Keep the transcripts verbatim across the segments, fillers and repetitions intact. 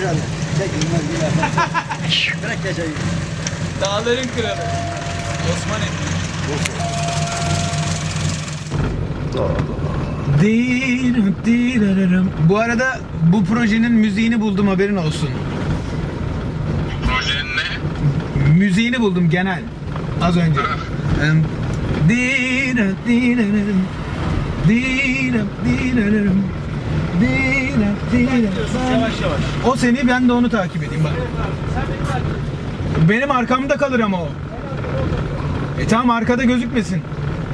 kralı. Çek yılmaz yılmaz. Bırak geçeyim. Dağların kralı. Osman Emre. Bu arada bu projenin müziğini buldum, haberin olsun. Projenin ne? Müziğini buldum genel. Az önce. Yavaş yavaş. O seni, ben de onu takip edeyim bak. Benim arkamda kalır ama o. E tamam, arkada gözükmesin.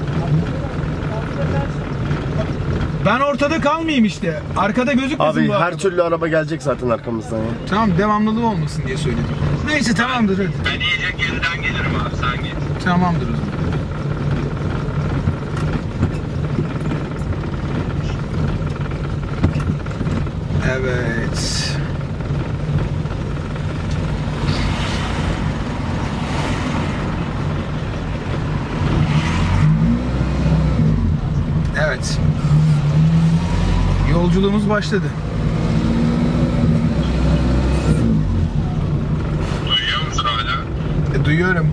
Ben ortada kalmayayım işte. Arkada gözükmesin Abi bu her araba. türlü araba gelecek zaten arkamızdan ya. Tamam, devamlılığı olmasın diye söyledim. Neyse, tamamdır hadi. Ben iyice geriden gelirim abi, sen git. Tamamdır o zaman. Evet. Evet. Yolculuğumuz başladı. Duyuyor musun hala? E, duyuyorum.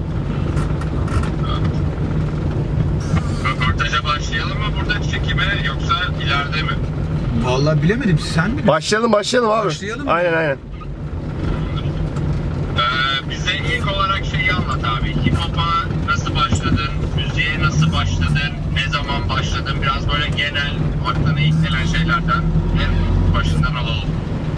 Röportaja başlayalım mı burada çekime, yoksa ileride mi? Vallahi bilemedim, sen mi? Başlayalım başlayalım abi. Başlayalım mı? Aynen aynen. Ee, bize ilk olarak şeyi anlat abi. Hip hop'a nasıl başladın? Müziğe nasıl başladın? Ne zaman başladın? Biraz böyle genel, aklına ilk gelen şeylerden en başından alalım.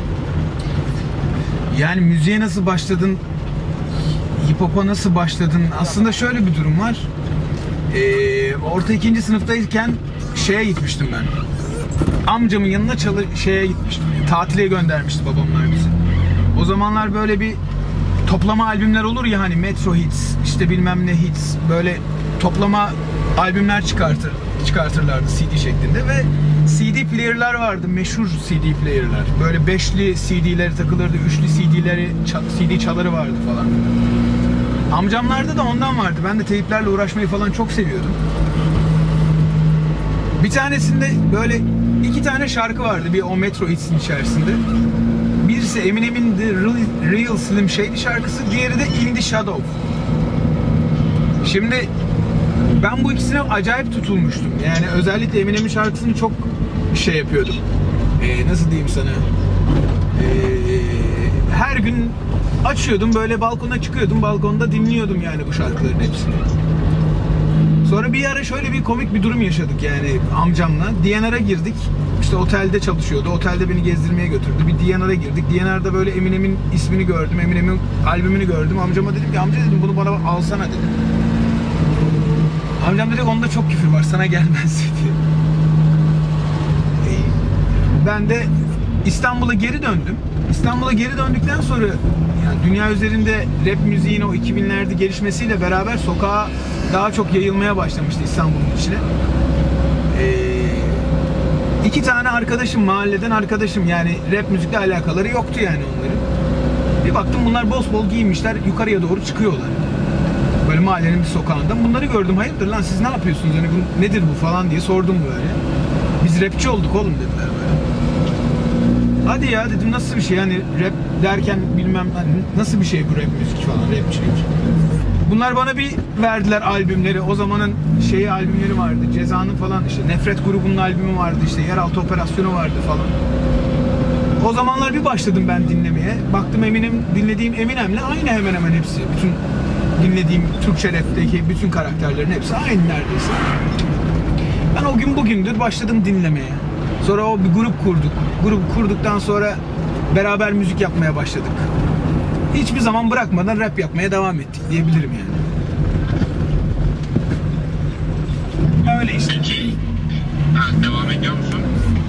Yani müziğe nasıl başladın? Hip hop'a nasıl başladın? Aslında şöyle bir durum var. Ee, orta ikinci sınıftayken şeye gitmiştim ben. Amcamın yanına çalı şeye gitmiştim. Tatile göndermişti babamlar bizi. O zamanlar böyle bir toplama albümler olur ya, hani Metro Hits, işte bilmem ne hits, böyle toplama albümler çıkartır çıkartırlardı C D şeklinde ve C D player'lar vardı, meşhur C D player'lar. Böyle beşli C D'leri takılırdı, üçlü C D'leri, C D çaları vardı falan. Amcamlarda da ondan vardı. Ben de teyplerle uğraşmayı falan çok seviyordum. Bir tanesinde böyle iki tane şarkı vardı bir o Metro Hits'in içerisinde. Birisi Eminem'in The Real, Real Slim Shady şarkısı, diğeri de In The Shadow. Şimdi ben bu ikisine acayip tutulmuştum. Yani özellikle Eminem'in şarkısını çok şey yapıyordum. Ee, nasıl diyeyim sana? Ee, her gün açıyordum, böyle balkona çıkıyordum, balkonda dinliyordum yani bu şarkıların hepsini. Sonra bir ara şöyle bir komik bir durum yaşadık yani amcamla. D and R'a girdik. İşte otelde çalışıyordu. Otelde beni gezdirmeye götürdü. Bir D and R'a girdik. D and R'da böyle Eminem'in ismini gördüm. Eminem'in albümünü gördüm. Amcama dedim ki, amca dedim, bunu bana alsana dedim. Amcam dedi, onda çok küfür var, sana gelmez dedi. Ben de İstanbul'a geri döndüm. İstanbul'a geri döndükten sonra yani dünya üzerinde rap müziğin o iki binlerde gelişmesiyle beraber sokağa daha çok yayılmaya başlamıştı İstanbul'un içine. Ee, iki tane arkadaşım, mahalleden arkadaşım, yani rap müzikle alakaları yoktu yani onların. Bir baktım bunlar bol bol giyinmişler, yukarıya doğru çıkıyorlar. Böyle mahallenin bir sokağından. Bunları gördüm. Hayırdır lan, siz ne yapıyorsunuz? Yani bu nedir bu falan diye sordum böyle. Biz rapçi olduk oğlum dediler böyle. Hadi ya dedim, nasıl bir şey yani rap derken bilmem hani nasıl bir şey bu rap müzik falan, rapçilik. Bunlar bana bir verdiler albümleri. O zamanın şeyi albümleri vardı. Ceza'nın falan, işte Nefret grubunun albümü vardı, işte Yeraltı Operasyonu vardı falan. O zamanlar bir başladım ben dinlemeye. Baktım Eminem, dinlediğim Eminem'le aynı hemen hemen hepsi. Bütün dinlediğim Türkçe rapteki bütün karakterlerin hepsi aynı neredeyse. Ben o gün bugündür başladım dinlemeye. Sonra o bir grup kurduk. Grup kurduktan sonra beraber müzik yapmaya başladık. Hiçbir zaman bırakmadan rap yapmaya devam ettik diyebilirim yani. Öyle işte. Peki, ha, devam ediyor musun?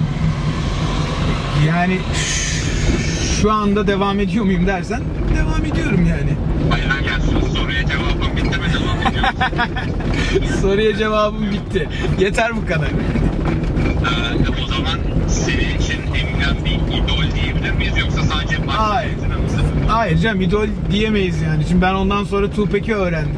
Yani şu anda devam ediyor muyum dersen devam ediyorum yani. Hayır, gelsin. Soruya cevabım bitti mi, devam ediyor musun? Soruya cevabım bitti. Yeter bu kadar. Ee, o zaman senin için Eminem bir idol diyebilir miyiz, yoksa sadece Hayır. başlayıcına mısın? Hayır canım, idol diyemeyiz yani. Şimdi ben ondan sonra Tupac'i öğrendim.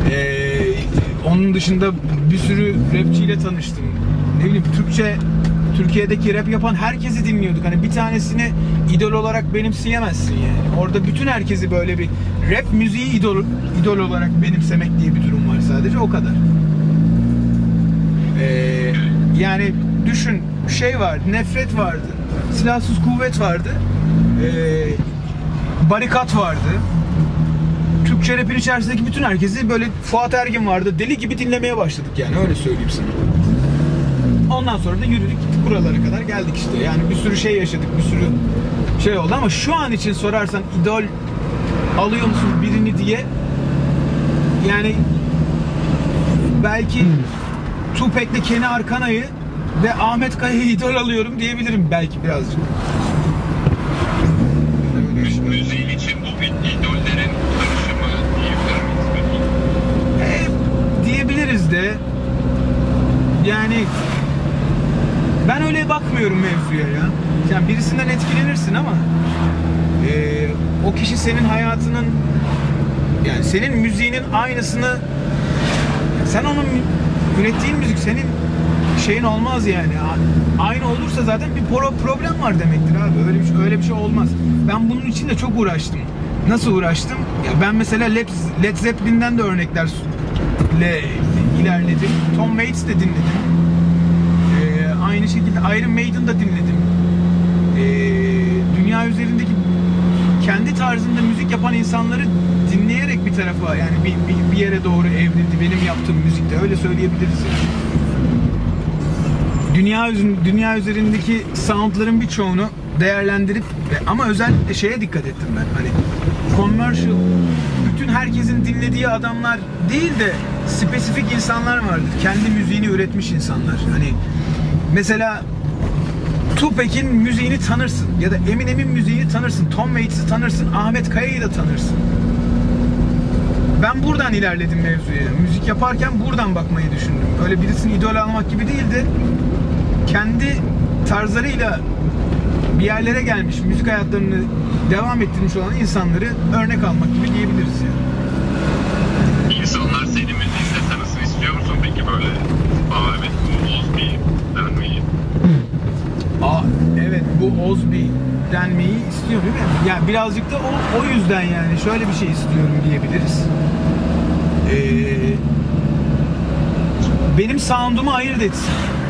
Ee, onun dışında bir sürü rapçiyle tanıştım. Ne bileyim, Türkçe Türkiye'deki rap yapan herkesi dinliyorduk. Hani bir tanesini idol olarak benimseyemezsin yani. Orada bütün herkesi böyle bir rap müziği idol, idol olarak benimsemek diye bir durum var sadece, o kadar. Ee, yani düşün, şey vardı, Nefret vardı, Silahsız Kuvvet vardı, ee, Barikat vardı. Türkçe rapin içerisindeki bütün herkesi, böyle Fuat Ergin vardı, deli gibi dinlemeye başladık yani, öyle söyleyeyim sana. Ondan sonra da yürüdük gittik, buralara kadar geldik işte. Yani bir sürü şey yaşadık, bir sürü şey oldu ama şu an için sorarsan idol alıyor musun birini diye, yani belki Tupac'le Kenny Arkana'yı ve Ahmet Kaya'yı idol alıyorum diyebilirim belki birazcık. Müziğin için bu idollerin karışımı diyebilir miyiz peki? E, diyebiliriz de yani ben öyle bakmıyorum mevzuya ya. Yani birisinden etkilenirsin ama e, o kişi senin hayatının, yani senin müziğinin aynısını, sen onun ürettiğin müzik senin şeyin olmaz yani. Aynı olursa zaten bir problem var demektir abi. Öyle bir şey, öyle bir şey olmaz. Ben bunun için de çok uğraştım. Nasıl uğraştım? Ya ben mesela Led, Led Zeppelin'den de örneklerle ilerledim. Tom Waits de dinledim. Ee, aynı şekilde Iron Maiden'da dinledim. Ee, dünya üzerindeki kendi tarzında müzik yapan insanları dinleyerek bir tarafa, yani bir, bir, bir yere doğru evrildi benim yaptığım müzikte, öyle söyleyebiliriz yani. Dünya, dünya üzerindeki soundların birçoğunu değerlendirip, ama özellikle şeye dikkat ettim ben, hani commercial, bütün herkesin dinlediği adamlar değil de spesifik insanlar vardır, kendi müziğini üretmiş insanlar. Hani mesela Tupac'in müziğini tanırsın ya da Eminem'in müziğini tanırsın, Tom Waits'i tanırsın, Ahmet Kaya'yı da tanırsın. Ben buradan ilerledim mevzuya. Müzik yaparken buradan bakmayı düşündüm. Öyle birisini idol almak gibi değil de kendi tarzlarıyla bir yerlere gelmiş, müzik hayatlarını devam ettirmiş olan insanları örnek almak gibi diyebiliriz yani. İnsanlar senin müziğinde tanısın istiyor musun peki böyle? Aa evet bu Ozbi denmeyi. Aa evet bu Ozbi denmeyi istiyor değil mi? Yani birazcık da o, o yüzden yani şöyle bir şey istiyorum diyebiliriz. Ee, benim sound'umu ayırt etsin.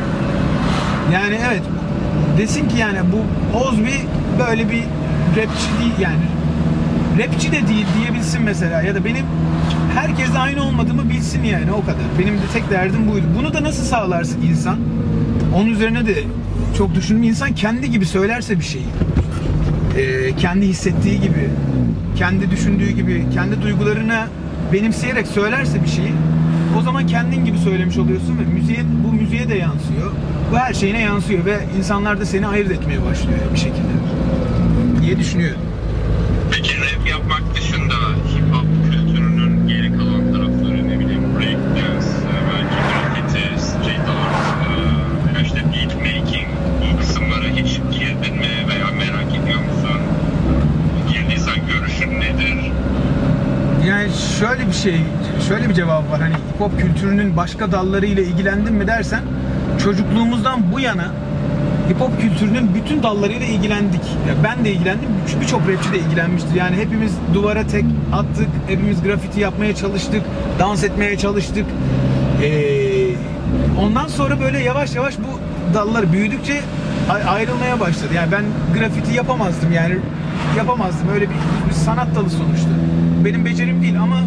Yani evet desin ki yani bu Ozbi böyle bir rapçi değil yani, rapçi de değil diyebilsin mesela, ya da benim herkesle aynı olmadığımı bilsin yani, o kadar. Benim de tek derdim buydu. Bunu da nasıl sağlarsın insan? Onun üzerine de çok düşündüm. İnsan kendi gibi söylerse bir şeyi, ee, kendi hissettiği gibi, kendi düşündüğü gibi, kendi duygularına benimseyerek söylerse bir şeyi, o zaman kendin gibi söylemiş oluyorsun ve müziğe, bu müziğe de yansıyor. Bu her şeyine yansıyor ve insanlar da seni ayırt etmeye başlıyor bir şekilde diye düşünüyorum. Peki rap yapmak dışında hip hop kültürünün geri kalan tarafları, ne bileyim breakdance, belki graffiti, street art, işte beat making, bu kısımlara hiç girdin mi veya merak ediyor musun? Girdiysen görüşün nedir? Yani şöyle bir şey, şöyle bir cevap var. Hani hip hop kültürünün başka dallarıyla ilgilendin mi dersen, çocukluğumuzdan bu yana hip hop kültürünün bütün dallarıyla ilgilendik. Ya ben de ilgilendim, birçok rapçi de ilgilenmiştir. Yani hepimiz duvara tek attık, hepimiz grafiti yapmaya çalıştık, dans etmeye çalıştık. Ee, ondan sonra böyle yavaş yavaş bu dallar büyüdükçe ayrılmaya başladı. Yani ben grafiti yapamazdım yani, yapamazdım. Öyle bir, bir sanat dalı sonuçta. Benim becerim değil ama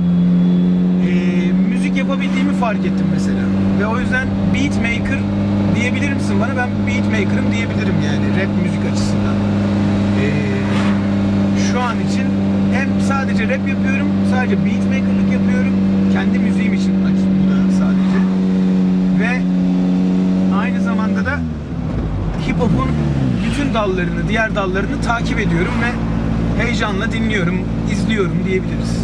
e, müzik yapabildiğimi fark ettim mesela. Ve o yüzden beatmaker diyebilir misin bana? Ben beatmaker'ım diyebilirim yani rap müzik açısından. E, şu an için hem sadece rap yapıyorum, sadece beatmaker'lık yapıyorum. Kendi müziğim için açısından sadece. Ve aynı zamanda da hip hop'un bütün dallarını, diğer dallarını takip ediyorum ve heyecanla dinliyorum, izliyorum diyebiliriz.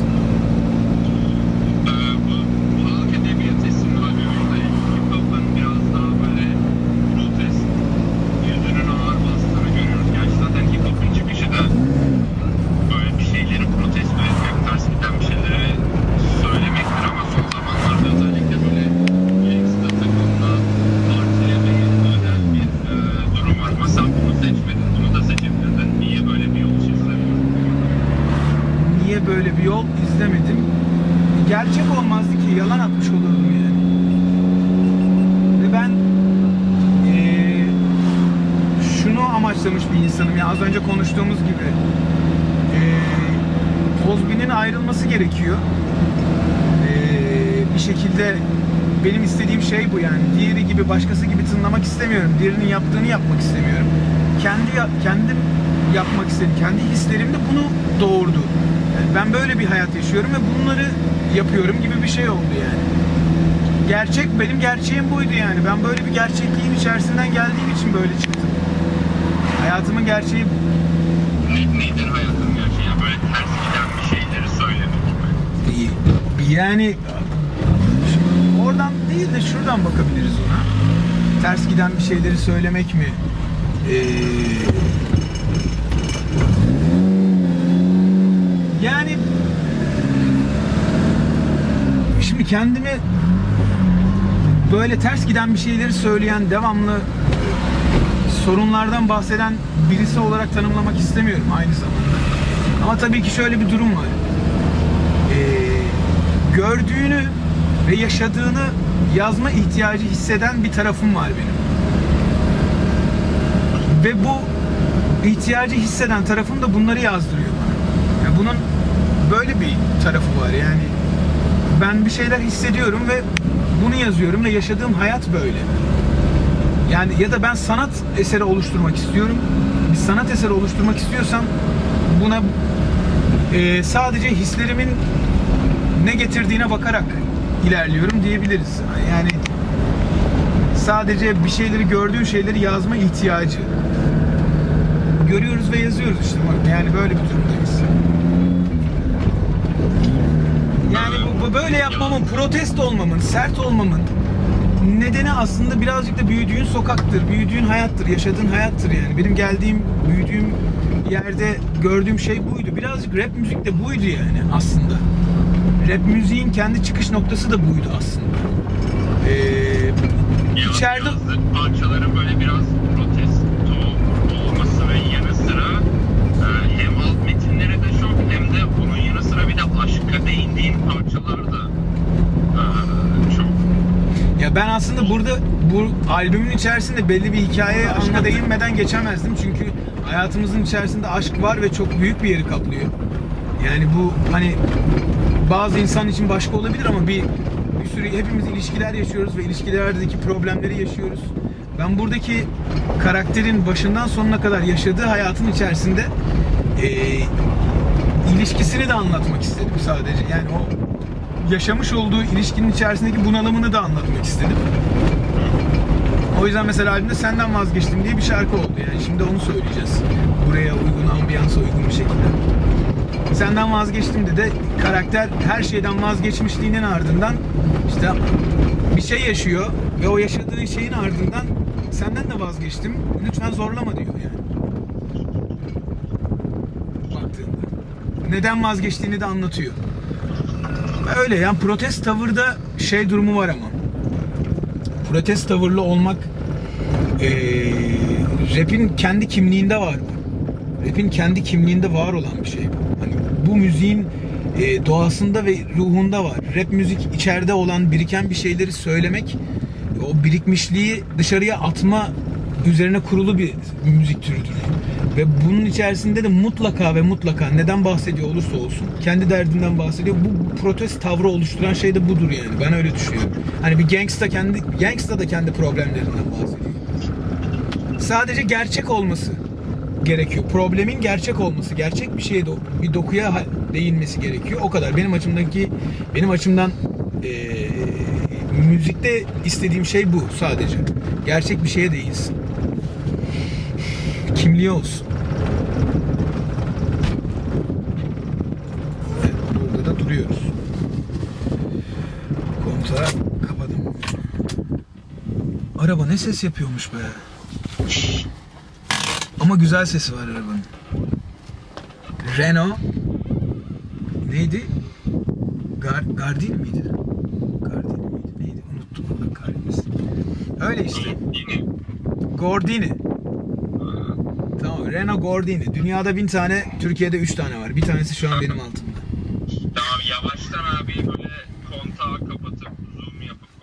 Ee, bu halk edebiyatı isimli albümünde hip hop'un biraz daha böyle protest yüzünün ağır bastığını görüyoruz. Gerçi zaten hip hop'un çıkışı da böyle bir şeyleri protesto etmek, ters giden bir şeyleri söylemektir ama son zamanlarda özellikle böyle gangsta takımda partilemeye özel bir e, yol izlemedim. Gerçek olmazdı ki, yalan atmış olurdum yani. Ve ben ee, şunu amaçlamış bir insanım ya, az önce konuştuğumuz gibi. Ee, Ozbi'nin ayrılması gerekiyor. Ee, bir şekilde benim istediğim şey bu yani. Diğeri gibi, başkası gibi tınlamak istemiyorum. Diğerinin yaptığını yapmak istemiyorum. Kendi kendim yapmak istedim. Kendi hislerim de bunu doğurdu. Yani ben böyle bir hayat yaşıyorum ve bunları yapıyorum gibi bir şey oldu yani. Gerçek, benim gerçeğim buydu yani. Ben böyle bir gerçekliğin içerisinden geldiğim için böyle çıktım. Hayatımın gerçeği bu. Ne, nedir hayatın gerçeği? Yani böyle ters giden bir şeyleri söylemek mi? Yani oradan değil de şuradan bakabiliriz ona. Ters giden bir şeyleri söylemek mi? Ee, yani şimdi kendimi böyle ters giden bir şeyleri söyleyen, devamlı sorunlardan bahseden birisi olarak tanımlamak istemiyorum aynı zamanda. Ama tabii ki şöyle bir durum var. Ee, gördüğünü ve yaşadığını yazma ihtiyacı hisseden bir tarafım var benim. Ve bu ihtiyacı hisseden tarafım da bunları yazdırıyor bana. Yani bunun böyle bir tarafı var yani. Ben bir şeyler hissediyorum ve bunu yazıyorum ve yaşadığım hayat böyle. Yani ya da ben sanat eseri oluşturmak istiyorum. Bir sanat eseri oluşturmak istiyorsam buna e, sadece hislerimin ne getirdiğine bakarak ilerliyorum diyebiliriz. Yani sadece bir şeyleri, gördüğün şeyleri yazma ihtiyacı. Görüyoruz ve yazıyoruz işte. Yani böyle bir durumdayız. Yani bu, bu böyle yapmamın, protest olmamın, sert olmamın nedeni aslında birazcık da büyüdüğün sokaktır, büyüdüğün hayattır, yaşadığın hayattır yani. Benim geldiğim, büyüdüğüm yerde gördüğüm şey buydu. Birazcık rap müzik de buydu yani aslında. Rap müziğin kendi çıkış noktası da buydu aslında. Ee, içeride parçaların böyle biraz protesto olması ve yanı sıra e, hem alt metinleri de çok, hem de bunun yanı sıra bir de aşka değindiğin parçalar da e, çok. Ya ben aslında burada bu albümün içerisinde belli bir hikayeye aşka değinmeden geçemezdim. Çünkü hayatımızın içerisinde aşk var ve çok büyük bir yeri kaplıyor. Yani bu hani bazı insan için başka olabilir ama bir bir sürü hepimiz ilişkiler yaşıyoruz ve ilişkilerdeki problemleri yaşıyoruz. Ben buradaki karakterin başından sonuna kadar yaşadığı hayatın içerisinde e, ilişkisini de anlatmak istedim sadece. Yani o yaşamış olduğu ilişkinin içerisindeki bunalımını da anlatmak istedim. O yüzden mesela albümde Senden Vazgeçtim diye bir şarkı oldu. Yani şimdi onu söyleyeceğiz. Buraya uygun, ambiyansa uygun bir şekilde. Senden vazgeçtim de karakter her şeyden vazgeçmişliğinin ardından işte bir şey yaşıyor ve o yaşadığı şeyin ardından senden de vazgeçtim, lütfen zorlama diyor yani. Baktığında. Neden vazgeçtiğini de anlatıyor. Öyle yani protest tavırda şey durumu var ama. Protest tavırlı olmak ee, rap'in kendi kimliğinde var bu. Rap'in kendi kimliğinde var olan bir şey bu. Hani bu müziğin e, doğasında ve ruhunda var. Rap müzik içeride olan, biriken bir şeyleri söylemek, o birikmişliği dışarıya atma üzerine kurulu bir müzik türüdür. Ve bunun içerisinde de mutlaka ve mutlaka neden bahsediyor olursa olsun kendi derdinden bahsediyor. Bu protest tavrı oluşturan şey de budur yani. Ben öyle düşünüyorum. Hani bir gangsta kendi gangsta da kendi problemlerinden bahsediyor. Sadece gerçek olması gerekiyor. Problemin gerçek olması, gerçek bir şeye do- bir dokuya değinmesi gerekiyor. O kadar. Benim açımdaki, benim açımdan ee, müzikte istediğim şey bu sadece. Gerçek bir şeye değinsin. Kimliği olsun. Evet, burada da duruyoruz. Kontağı kapadım. Araba ne ses yapıyormuş be. Ama güzel sesi var arabanın. Renault neydi? Gar Gardini miydi? Gardini miydi? Neydi? Unuttum Allah kahretmesin. Öyle işte. Gordini. Tamam, Renault Gordini. Dünyada bin tane, Türkiye'de üç tane var. Bir tanesi şu an benim altımda. yapıp